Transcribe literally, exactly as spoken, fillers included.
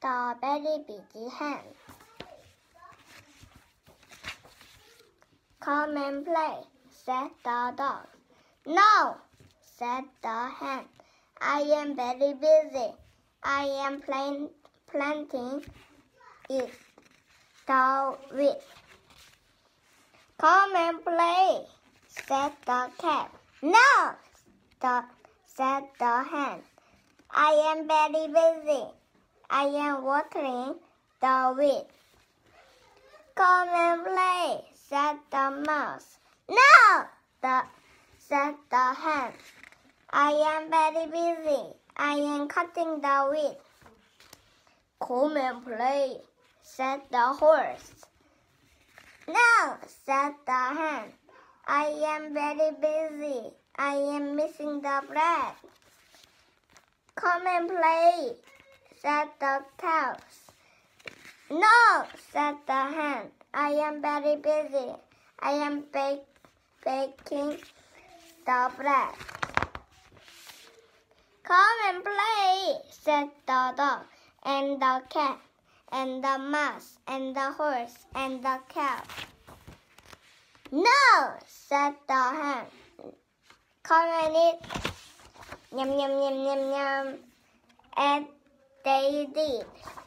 the very busy hen. Come and play, said the dog. No, said the hen. I am very busy. I am plant planting it, the wheat. Come and play, said the cat. No, the, said the hen. I am very busy. I am watering the wheat. Come and play, said the mouse. No, the, said the hen. I am very busy. I am cutting the wheat. Come and play, said the horse. No, said the hen. I am very busy. I am mixing the bread. Come and play, said the cows. No, said the hen. I am very busy. I am bake, baking the bread. Come and play, said the dog, and the cat, and the mouse, and the horse, and the cow. No, said the hen. Come and eat. Yum, yum, yum, yum, yum. And they did.